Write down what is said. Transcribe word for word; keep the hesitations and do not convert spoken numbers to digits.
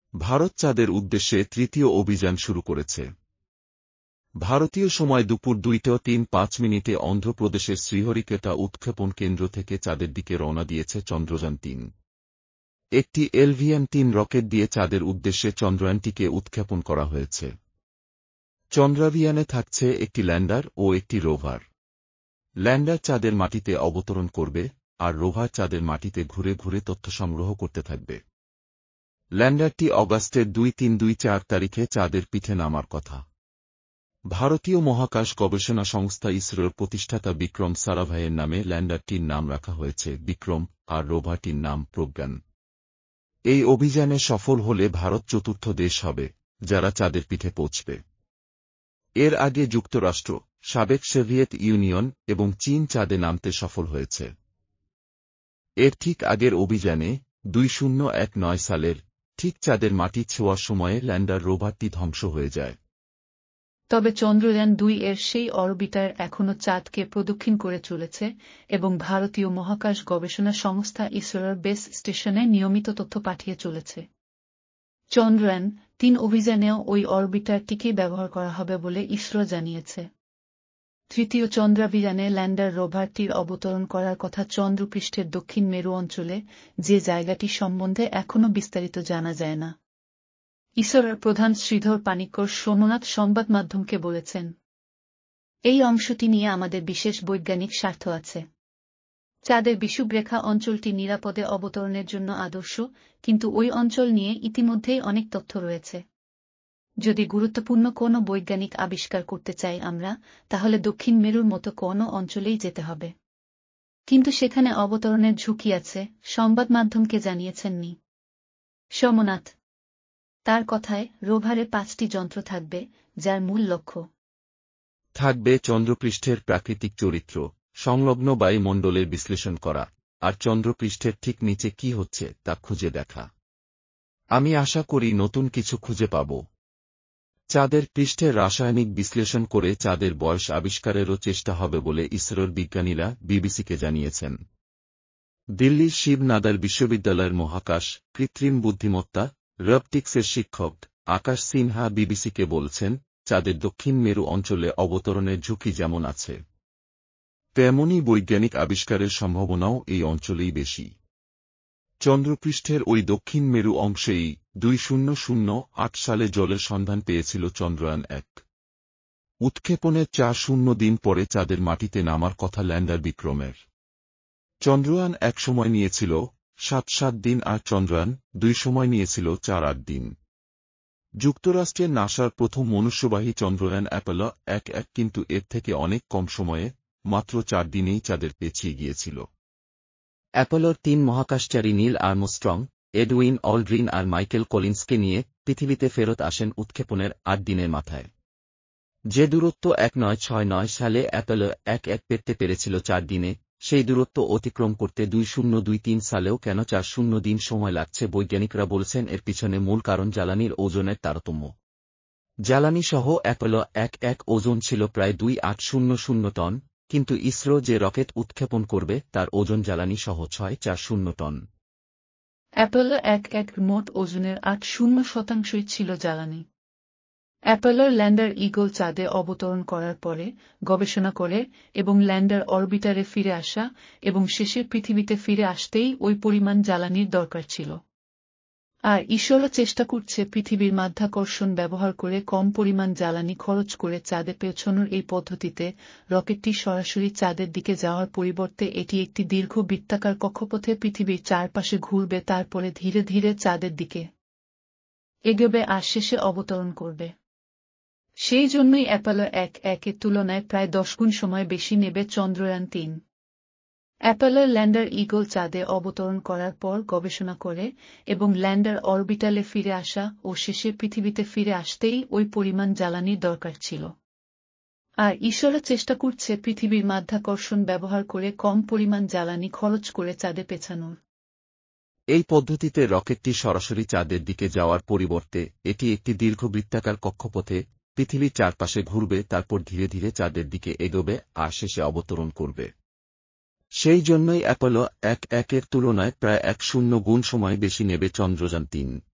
ভারত চাঁদের উদ্দেশ্যে তৃতীয় অভিযান শুরু করেছে। ভারতীয় সময় দুপুর দুইটা তিন পাঁচ মিনিটে অন্ধ্রপ্রদেশের শ্রীহরিকোটা উৎক্ষেপণ কেন্দ্র থেকে চাঁদের দিকে রওনা দিয়েছে চন্দ্রযান তিন। একটি এলভিএম তিন রকেট দিয়ে চাঁদের উদ্দেশ্যে চন্দ্রয়ানটিকে উৎক্ষেপণ করা হয়েছে। চন্দ্রাভিয়ানে থাকছে একটি ল্যান্ডার ও একটি রোভার। ল্যান্ডার চাঁদের মাটিতে অবতরণ করবে, আর রোভার চাঁদের মাটিতে ঘুরে ঘুরে তথ্য সংগ্রহ করতে থাকবে। ল্যান্ডারটি অগাস্টের দুই তিন দুই চার তারিখে চাঁদের পিঠে নামার কথা। ভারতীয় মহাকাশ গবেষণা সংস্থা ইসরোর প্রতিষ্ঠাতা বিক্রম সারাভাইয়ের নামে ল্যান্ডারটির নাম রাখা হয়েছে বিক্রম, আর রোভারটির নাম প্রজ্ঞান। এই অভিযানে সফল হলে ভারত চতুর্থ দেশ হবে যারা চাঁদের পিঠে পৌঁছবে। এর আগে যুক্তরাষ্ট্র, সাবেক সোভিয়েত ইউনিয়ন এবং চীন চাঁদে নামতে সফল হয়েছে। এর ঠিক আগের অভিযানে দুই শূন্য এক নয় সালের ঠিক চাঁদের মাটি ছোঁয়ার সময়ে ল্যান্ডার রোভারটি ধ্বংস হয়ে যায়। তবে চন্দ্রযান দুই এর সেই অরবিটার এখনও চাঁদকে প্রদক্ষিণ করে চলেছে এবং ভারতীয় মহাকাশ গবেষণা সংস্থা ইসরোর বেস স্টেশনে নিয়মিত তথ্য পাঠিয়ে চলেছে। চন্দ্রযান তিন অভিযানেও ওই অরবিটারটিকেই ব্যবহার করা হবে বলে ইসরো জানিয়েছে। তৃতীয় চন্দ্রাভিযানে ল্যান্ডার রোভারটির অবতরণ করার কথা চন্দ্রপৃষ্ঠের দক্ষিণ মেরু অঞ্চলে, যে জায়গাটি সম্বন্ধে এখনও বিস্তারিত জানা যায় না। ইসরোর প্রধান শ্রীধর পানিক্কর সোমনাথ সংবাদ মাধ্যমকে বলেছেন, এই অংশটি নিয়ে আমাদের বিশেষ বৈজ্ঞানিক স্বার্থ আছে। চাঁদের বিষুবরেখা অঞ্চলটি নিরাপদে অবতরণের জন্য আদর্শ, কিন্তু ওই অঞ্চল নিয়ে ইতিমধ্যেই অনেক তথ্য রয়েছে। যদি গুরুত্বপূর্ণ কোনো বৈজ্ঞানিক আবিষ্কার করতে চাই আমরা, তাহলে দক্ষিণ মেরুর মতো কোনো অঞ্চলেই যেতে হবে। কিন্তু সেখানে অবতরণের ঝুঁকি আছে, সংবাদ মাধ্যমকে জানিয়েছেন নি সোমনাথ। তার কথায়, রোভারে পাঁচটি যন্ত্র থাকবে, যার মূল লক্ষ্য থাকবে চন্দ্রপৃষ্ঠের প্রাকৃতিক চরিত্র, সংলগ্ন বায়ুমণ্ডলের বিশ্লেষণ করা, আর চন্দ্রপৃষ্ঠের ঠিক নিচে কি হচ্ছে তা খুঁজে দেখা। আমি আশা করি নতুন কিছু খুঁজে পাব। চাঁদের পৃষ্ঠের রাসায়নিক বিশ্লেষণ করে চাঁদের বয়স আবিষ্কারেরও চেষ্টা হবে বলে ইসরোর বিজ্ঞানীরা বিবিসিকে জানিয়েছেন। দিল্লির শিব নাদার বিশ্ববিদ্যালয়ের মহাকাশ কৃত্রিম বুদ্ধিমত্তা রবটিক্সের শিক্ষক আকাশ সিনহা বিবিসিকে বলছেন, চাঁদের দক্ষিণ মেরু অঞ্চলে অবতরণের ঝুঁকি যেমন আছে, তেমনই বৈজ্ঞানিক আবিষ্কারের সম্ভাবনাও এই অঞ্চলেই বেশি। চন্দ্রপৃষ্ঠের ওই দক্ষিণ মেরু অংশেই দুই শূন্য শূন্য আট সালে জলের সন্ধান পেয়েছিল চন্দ্রয়ান এক। উৎক্ষেপণের চার শূন্য দিন পরে চাঁদের মাটিতে নামার কথা ল্যান্ডার বিক্রমের। চন্দ্রয়ান এক সময় নিয়েছিল সাত সাত দিন আর চন্দ্রয়ান দুই সময় নিয়েছিল চার আট দিন। যুক্তরাষ্ট্রের নাসার প্রথম মনুষ্যবাহী চন্দ্রয়ান অ্যাপোলো এক এক কিন্তু এর থেকে অনেক কম সময়ে, মাত্র চার দিনেই চাঁদের পেছিয়ে গিয়েছিল। অ্যাপোলোর তিন মহাকাশচারী নীল আর্মস্ট্রং, এডউইন অলড্রিন আর মাইকেল কলিন্সকে নিয়ে পৃথিবীতে ফেরত আসেন উৎক্ষেপণের আট দিনের মাথায়। যে দূরত্ব এক নয় ছয় নয় সালে অ্যাপোলো এক এক পেতে পেরেছিল চার দিনে, সেই দূরত্ব অতিক্রম করতে দুই শূন্য দুই তিন সালেও কেন চার শূন্য দিন সময় লাগছে? বৈজ্ঞানিকরা বলছেন এর পিছনে মূল কারণ জ্বালানির ওজনের তারতম্য। জ্বালানি সহ অ্যাপোলো এক এক ওজন ছিল প্রায় দুই আট শূন্য শূন্য টন, কিন্তু ইসরো যে রকেট উৎক্ষেপণ করবে তার ওজন জ্বালানি সহ ছয় চার শূন্য টন। অ্যাপোলো এক এক মোট ওজনের আট শূন্য শতাংশই ছিল জ্বালানি। অ্যাপোলোর ল্যান্ডার ঈগল চাঁদে অবতরণ করার পরে গবেষণা করে এবং ল্যান্ডার অরবিটারে ফিরে আসা এবং শেষে পৃথিবীতে ফিরে আসতেই ওই পরিমাণ জ্বালানির দরকার ছিল। আর ইসরো চেষ্টা করছে পৃথিবীর মাধ্যাকর্ষণ ব্যবহার করে কম পরিমাণ জ্বালানি খরচ করে চাঁদে পৌঁছানোর এই পদ্ধতিতে রকেটটি সরাসরি চাঁদের দিকে যাওয়ার পরিবর্তে এটি একটি দীর্ঘ বৃত্তাকার কক্ষপথে পৃথিবীর চারপাশে ঘুরবে, তারপরে ধীরে ধীরে চাঁদের দিকে এগোবে আর শেষে অবতরণ করবে। সেই জন্যই অ্যাপোলো এক একের তুলনায় প্রায় দশ গুণ সময় বেশি নেবে চন্দ্রয়ান তিন। অ্যাপোলোর ল্যান্ডার ঈগল চাঁদে অবতরণ করার পর গবেষণা করে এবং ল্যান্ডার অরবিটালে ফিরে আসা ও শেষে পৃথিবীতে ফিরে আসতেই ওই পরিমাণ জ্বালানির দরকার ছিল। আর ইসরো চেষ্টা করছে পৃথিবীর মাধ্যাকর্ষণ ব্যবহার করে কম পরিমাণ জ্বালানি খরচ করে চাঁদে পেছানোর। এই পদ্ধতিতে রকেটটি সরাসরি চাঁদের দিকে যাওয়ার পরিবর্তে এটি একটি দীর্ঘ বৃত্তাকার কক্ষপথে পৃথিবীর চারপাশে ঘুরবে, তারপর ধীরে ধীরে চাঁদের দিকে এগোবে আর শেষে অবতরণ করবে। সেই জন্যই অ্যাপোলো এক একের তুলনায় প্রায় এক শূন্য গুণ সময় বেশি নেবে চন্দ্রযান তিন।